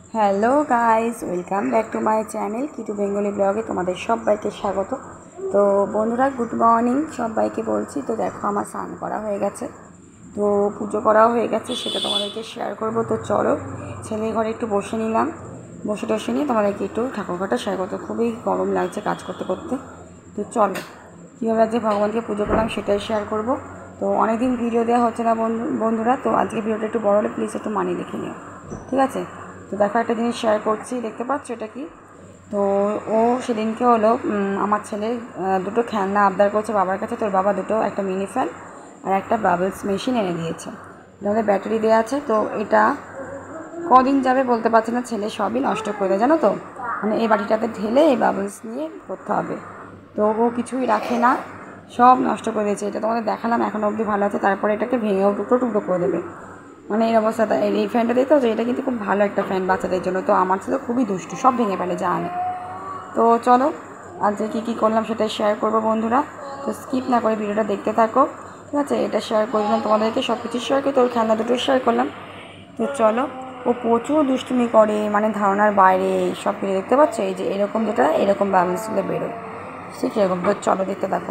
Hello guys, welcome back to my channel Kitu Bengali ব্লগে তোমাদের সবাইকে স্বাগত। তো বন্ধুরা, গুড মর্নিং সবাইকে বলছি। তো দেখো, আমার স্নান করা হয়ে গেছে, তো পুজো করাও হয়ে গেছে, সেটা তোমাদেরকে শেয়ার করব। তো চলো, ছেলের ঘরে একটু বসে নিলাম, বসে নিয়ে তোমাদেরকে একটু ঠাকুরঘরটা শেয়ার করতে। খুবই গরম লাগছে কাজ করতে করতে। তো চলো, কীভাবে আজকে ভগবানকে পুজো করলাম সেটাই শেয়ার করব। তো অনেকদিন ভিডিও দেওয়া হচ্ছে না বন্ধুরা, তো আজকে ভিডিওটা একটু বড় হলে প্লিজ একটু মানিয়ে রেখে নিও, ঠিক আছে? তো দেখো, একটা জিনিস শেয়ার করছি, দেখতে পাচ্ছ এটা কি? তো ও সেদিনকে হলো আমার ছেলে দুটো খেলনা আবদার করছে বাবার কাছে। তোর বাবা দুটো, একটা মিনি ফ্যান আর একটা বাবলস মেশিন এনে দিয়েছে, যাদের ব্যাটারি দেওয়া আছে। তো এটা কদিন যাবে বলতে পারছি না, ছেলে সবই নষ্ট করে দেয়, জানো তো। মানে এই বাটিটাতে ঢেলে এই বাবলস নিয়ে করতে হবে, তো ও কিছুই রাখে না, সব নষ্ট করে দিয়েছে। এটা তোমাদের দেখালাম, এখনও অবধি ভালো আছে, তারপরে এটাকে ভেঙেও টুকরো টুকরো করে দেবে। মানে এই অবস্থাটা। এই ফ্যানটা দেখতে হচ্ছে, এটা কিন্তু খুব ভালো একটা ফ্যান বাচ্চাদের জন্য। তো আমার ছেলে খুবই দুষ্টু, সব ভেঙে ফেলে যা আনে। তো চলো, আজকে কী করলাম সেটাই শেয়ার করবো বন্ধুরা। তো স্কিপ না করে ভিডিওটা দেখতে থাকো, ঠিক আছে? এটা শেয়ার করে দিলাম তোমাদেরকে, সব কিছু শেয়ার করি, তো ওর খেলনা দুটো শেয়ার করলাম। তো চলো, ও প্রচুর দুষ্টুমি করে, মানে ধারণার বাইরে সব কিছু। দেখতে পাচ্ছ, এই যে এরকম, যেটা এরকম ব্যালেন্সগুলো বেরোয়, ঠিক এরকম। তো চলো দেখতে থাকো।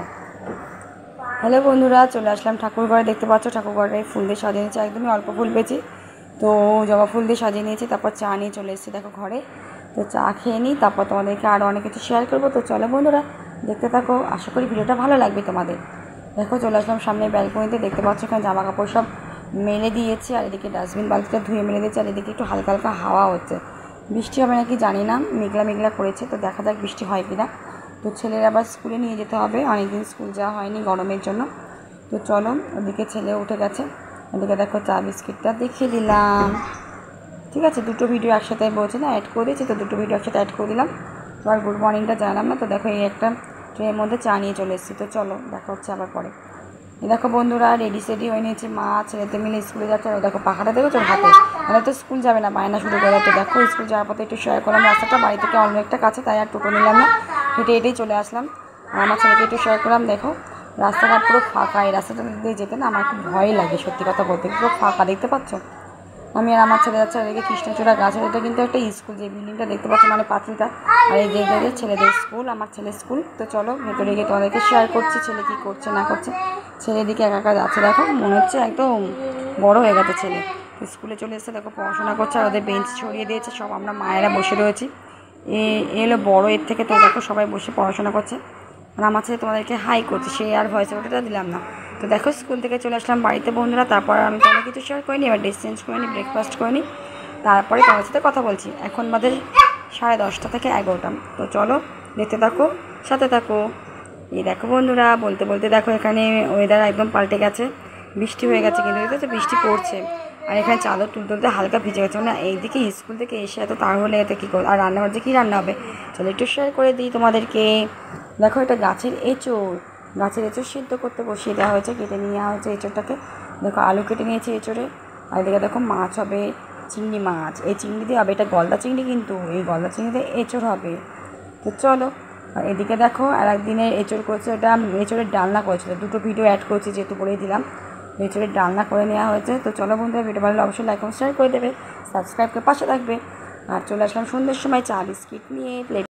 হ্যালো বন্ধুরা, চলে আসলাম ঠাকুর ঘরে। দেখতে পাচ্ছ ঠাকুর ঘরে ফুল দিয়ে সাজিয়ে নিয়েছে, একদমই অল্প ফুল পেয়েছি, তো জবা ফুল দিয়ে সাজিয়ে নিয়েছি। তারপর চা নিয়ে চলে এসেছি দেখো ঘরে। তো চা খেয়ে নিই, তারপর তোমাদেরকে আরও অনেক কিছু শেয়ার করবো। তো চলো বন্ধুরা, দেখতে থাকো, আশা করি ভিডিওটা ভালো লাগবে তোমাদের। দেখো, চলে আসলাম সামনে ব্যালকনিতে। দেখতে পাচ্ছ এখানে জামা কাপড় সব মেলে দিয়েছি, আর এদিকে ডাস্টবিন বালতিটা ধুয়ে মেলে দিয়েছি, আর এদিকে একটু হালকা হালকা হাওয়া হচ্ছে। বৃষ্টি হবে নাকি জানি না, মেঘলা মেঘলা করেছে, তো দেখা যাক বৃষ্টি হয় কি না। তো ছেলের আবার স্কুলে নিয়ে যেতে হবে, অনেকদিন স্কুল যাওয়া হয়নি গরমের জন্য। তো চলো, ওদিকে ছেলে উঠে গেছে, ওদিকে দেখো চা বিস্কিটটা দেখিয়ে দিলাম, ঠিক আছে? দুটো ভিডিও একসাথে বলছি না, অ্যাড করে দিয়েছি, তো দুটো ভিডিও একসাথে অ্যাড করে দিলাম। তো আর গুড মর্নিংটা জানালাম না। তো দেখো, এই একটা ট্রেনের মধ্যে চা নিয়ে চলে এসেছি। তো চলো, দেখা হচ্ছে আবার পরে। দেখো বন্ধুরা, রেডি সেডি হয়ে নিয়েছি, মা ছেলেতে মিলে স্কুলে যাচ্ছে। আর দেখো পাখাটা দেখো হাতে, মানে তো স্কুল যাবে না, বায়না শুরু করে। তো দেখো, স্কুল যাওয়ার পথে একটু শেয়ার করলাম রাস্তাটা, বাড়ি থেকে অনেকটা কাছে, তাই আর টোটো নিলাম না, হেঁটে হেঁটেই চলে আসলাম। আর আমার ছেলেকে একটু শেয়ার করলাম। দেখো, রাস্তাঘাট পুরো ফাঁকা, এই রাস্তাটা দিয়ে যেতে না আমার খুব ভয় লাগে, সত্যি কথা বলতে। পুরো ফাঁকা, দেখতে পাচ্ছ? আমি আর আমার ছেলে যাচ্ছে, আর এদিকে কৃষ্ণচূড়া গাছের, এটা কিন্তু একটা স্কুল, যে বিল্ডিংটা দেখতে পাচ্ছ, মানে পাঁচিলটা। আর এই যে ছেলেদের স্কুল, আমার ছেলের স্কুল। তো চলো, ভেতরে গিয়ে তোমাদেরকে শেয়ার করছি ছেলে কী করছে না করছে। ছেলে এদিকে একা একা যাচ্ছে, দেখো মনে হচ্ছে একদম বড় হয়ে গেছে ছেলে। স্কুলে চলে এসেছে, দেখো পড়াশোনা করছে, আর ওদের বেঞ্চ ছড়িয়ে দিয়েছে, সব আমরা মায়েরা বসে রয়েছি। এলো বড় এর থেকে, তো দেখো সবাই বসে পড়াশোনা করছে। আর আমার ছেলে তোমাদেরকে হাই করছে, সে আর ভয়েস ওটা দিলাম না। তো দেখো, স্কুল থেকে চলে আসলাম বাড়িতে বন্ধুরা। তারপর আমি তো অনেক কিছু শেয়ার করিনি, এবার ড্রেস চেঞ্জ করে নিই, ব্রেকফাস্ট করে নিই, তারপরে তোমার সাথে কথা বলছি। এখন বাজে 10:30 থেকে 11টা। তো চলো, দেখতে থাকো, সাথে থাকো। এই দেখো বন্ধুরা, বলতে বলতে দেখো এখানে ওয়েদার একদম পাল্টে গেছে, বৃষ্টি হয়ে গেছে, কিন্তু দেখতে বৃষ্টি পড়ছে। আর এখানে চাদর তুলতে তুলতে হালকা ভিজে গেছে, মানে এইদিকে স্কুল থেকে এসে এত তার হলে এতে কী করো। আর রান্না হচ্ছে, কী রান্না হবে চলো একটু শেয়ার করে দিই তোমাদেরকে। দেখো, এটা গাছের এঁচোড়, গাছের এঁচোড় সিদ্ধ করতে বসিয়ে দেওয়া হয়েছে, কেটে নেওয়া হয়েছে এঁচোড়টাকে। দেখো, আলু কেটে নিয়েছি এঁচোড়ে। আর এদিকে দেখো মাছ হবে, চিংড়ি মাছ, এই চিংড়ি দিয়ে হবে, এটা গলদা চিংড়ি, কিন্তু এই গলদা চিংড়িতে এঁচোড় হবে। তো চলো, আর এদিকে দেখো আর একদিনের এঁচোড় করেছে, ওটা এঁচোড়ের ডালনা করেছিল, দুটো ভিডিও অ্যাড করেছি যেহেতু বলেই দিলাম। এঁচোড়ের ডালনা করে নেওয়া হয়েছে। তো চলো বন্ধুরা, ভিডিও ভালো অবশ্যই লাইক এবং শেয়ার করে দেবে, সাবস্ক্রাইব করে পাশে থাকবে। আর চলে আসলাম সন্ধ্যের সময় চা বিস্কিট নিয়ে প্লেট।